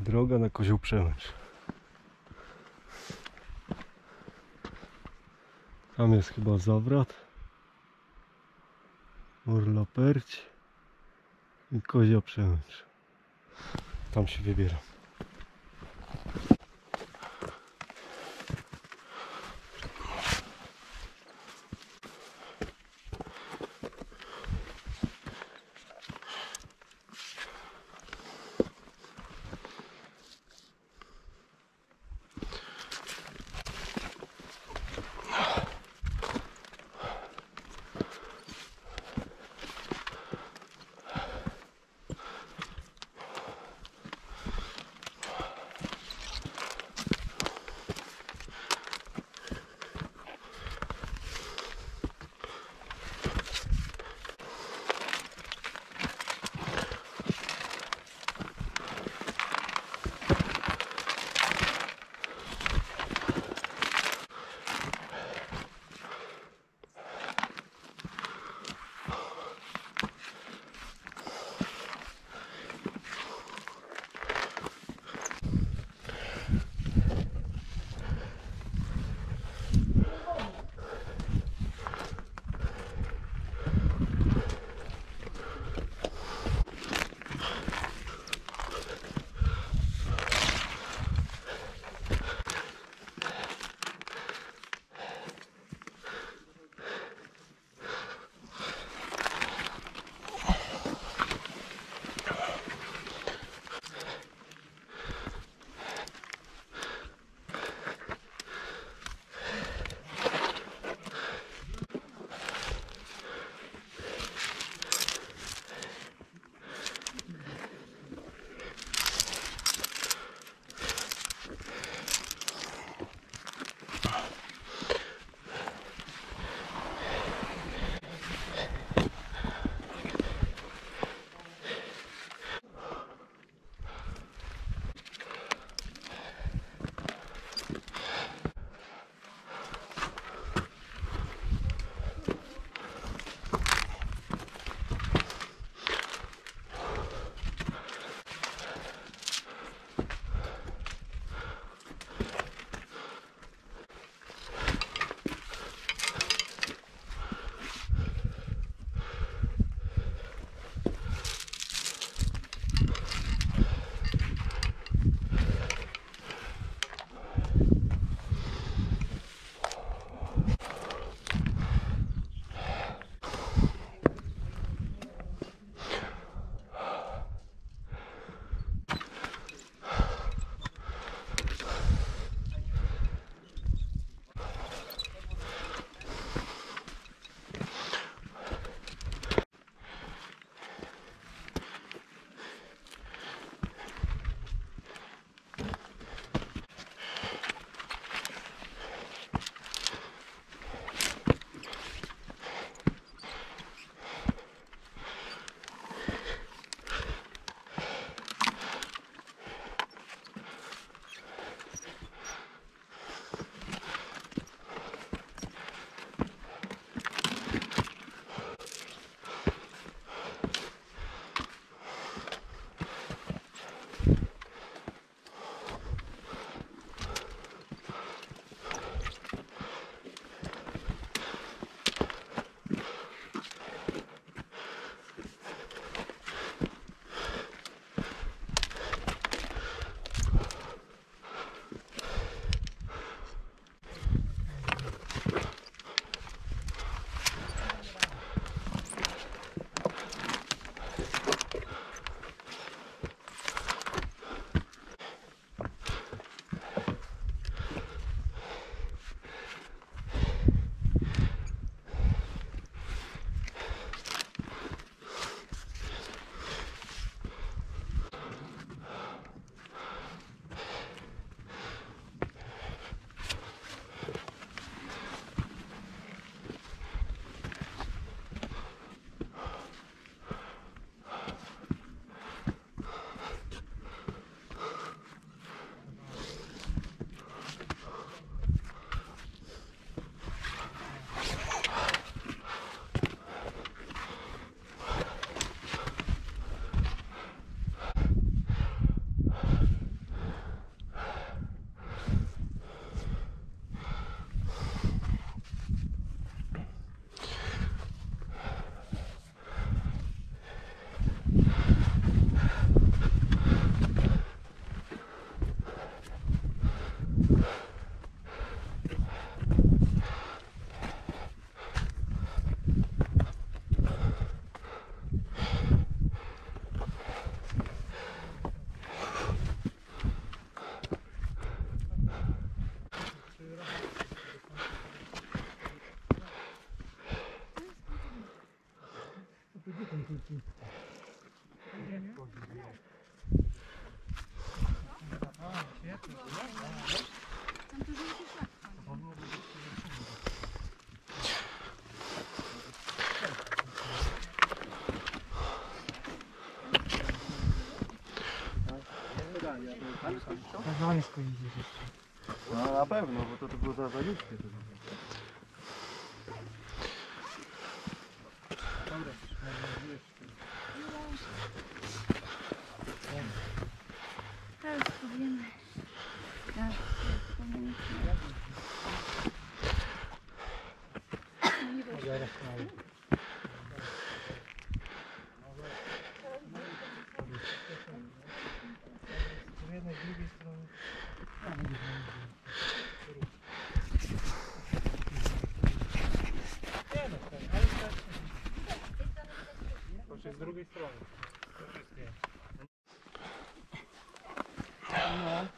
Droga na Kozioł Przemycz. Tam jest chyba zawrat. Orla Perć i Kozia Przemycz. Tam się wybieram. No na pewno, bo to było za niskie. Teraz powiemy. Tak, powiemy. Z jednej, z drugiej strony. Nie no, ale tak. Proszę, z drugiej strony. To jest nie. No.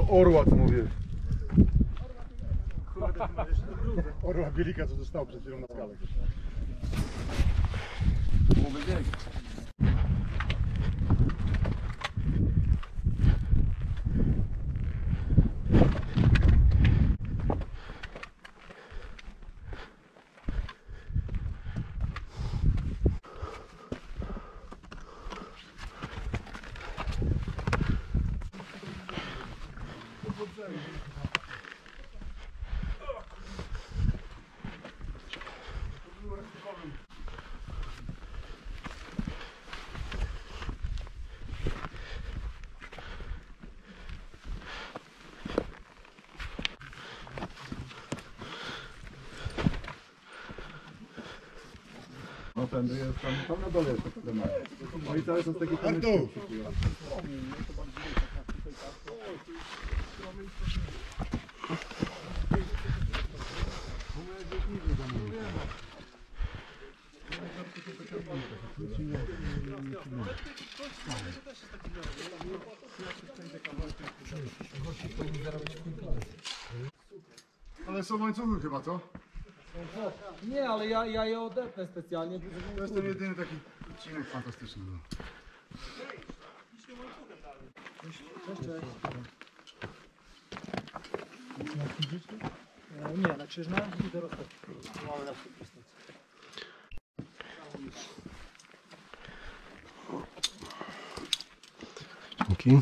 tego orła, co mówię. Orła bielika, co został przed chwilą na skalę. No ten jest tam na dole jeszcze wtedy ma. No i cały czas taki tam jest. Ale są łańcuchy chyba, co? Nie, ale ja je odetnę specjalnie. To jest ten jedyny taki odcinek fantastyczny. No. Nie, na krzyżna i do rozpoczęcia. Mamy na Dzięki.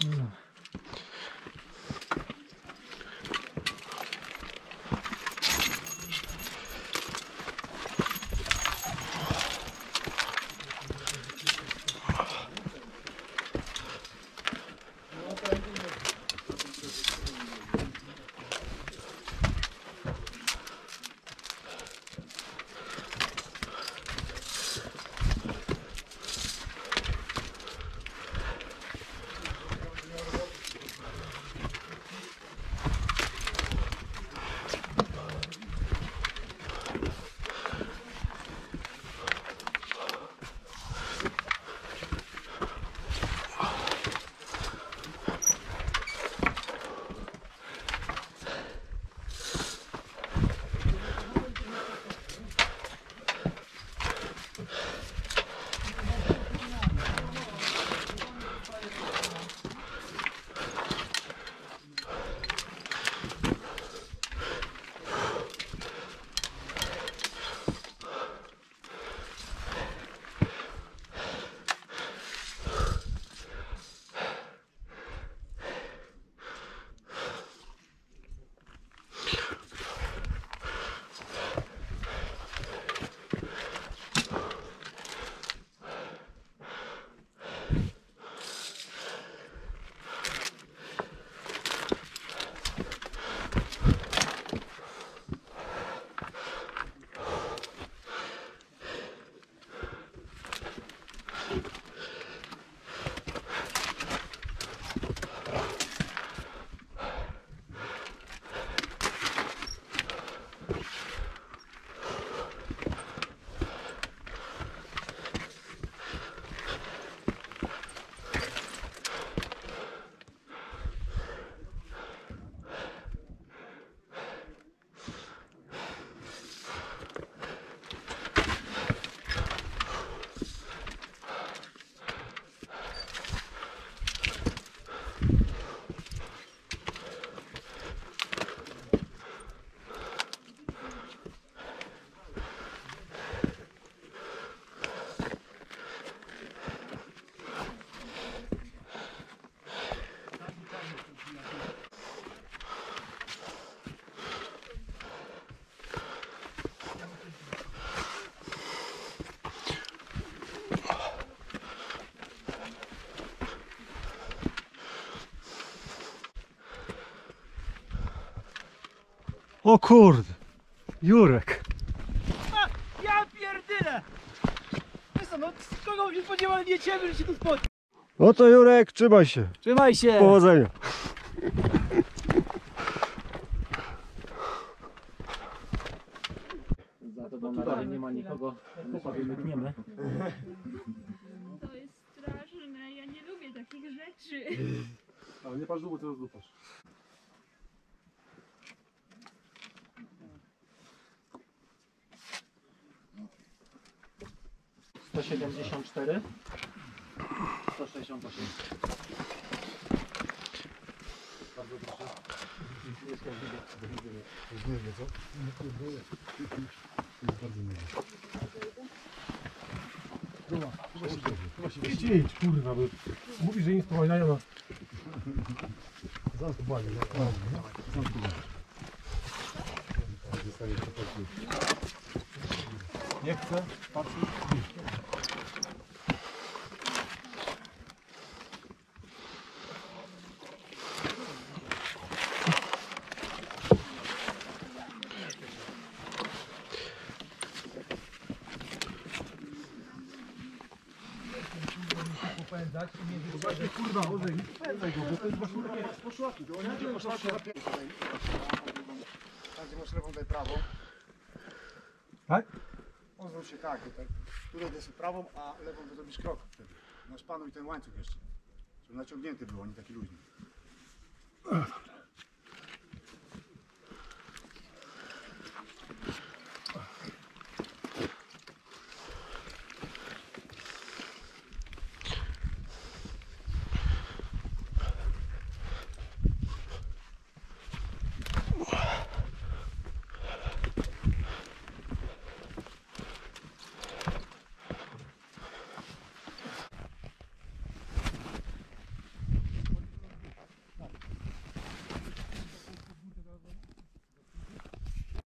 O kurde, Jurek. Ja pierdolę! Wiesz co, no z kogo się spodziewał, nie ciebie, że się tu spotkał. No to Jurek, trzymaj się. Trzymaj się! Powodzenia. Za to, bo na razie nie ma nikogo, my sobie mykniemy. To jest straszne, ja nie lubię takich rzeczy. Ale nie patrz długo, ty rozdupasz. Idź, kurwa, bo mówi, że im wspominają, no. Zaraz to błagam, Nie chcę, patrz. Właśnie, kurwa, Orzech, nie pędzaj go, bo to jest właśnie takie poszlaki, to oni nie poszlaki. Tam gdzie masz lewą, daj prawą. Tak? Pozwól się tak, tutaj. Tutaj daj sobie prawą, a lewą to zrobisz krok wtedy. Masz panuj ten łańcuch jeszcze. Żeby naciągnięty był, a nie taki luźny.